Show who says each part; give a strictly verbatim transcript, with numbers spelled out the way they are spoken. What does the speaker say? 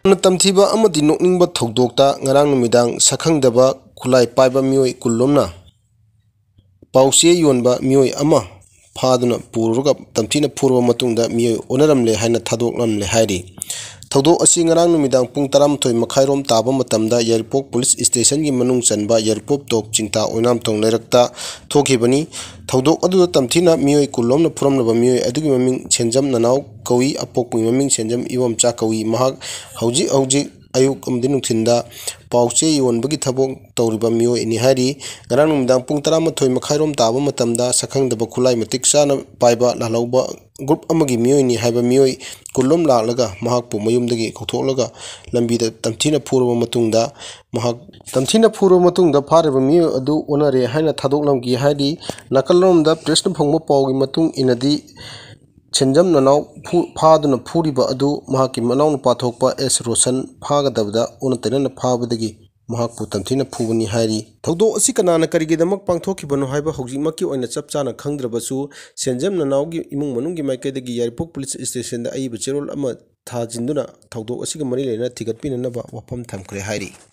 Speaker 1: Tamthiba amadi nokningba thogdokta ngarang numidang sakhangdaba khulai paiba mioi kullomna pause yonba mioi ama phaduna puruga tamthina phurwa matungda mioi onaramle haina thadoklamle hairi thogdok asi ngarang numidang pung taramthoi makhairom taba matamda Yarpok police station gi manung chanba Yarpok tok chingta oinam tong lerakta thokhibani thogdok adu tamthina mioi kullomna phuramlaba mioi adugi maming chenjam nanaw kawi apokpui maming chenjam iwam cha kawi mahak hauji hauji ayuk amdi nungthinda pauche yonbagi thabok tawriba mioi ni hari ngarang numdang pung taramathoi makhairom taba matamda sakhangdaba khulai matik chana paiba lalauba group amagi mioi ni haiba mioi kullom laklaga mahak pu mayumdagi khotolaga lambida tamthina phurwa matungda mahak tamthina phurwa matungda phareba mioi adu onare haina thadoklamgi hari nakalomda presna phongma pawgi matung inadi chenjam nanaw phaduna phuriba adu mahaki manaw pathokpa es roshan phagadabda unatenana phabadagi mahakpu tamthina phubani hairi thogdok asi kanana karigidamak pangthokibano haiba hojimaki oina chapchana khangdrabasu senjam nanawgi imung manunggi maikaidagi Yarpok police station da aiba cherol ama thajinduna thogdok asiga mari lena thigatpinanaba wafam thamkre hairi।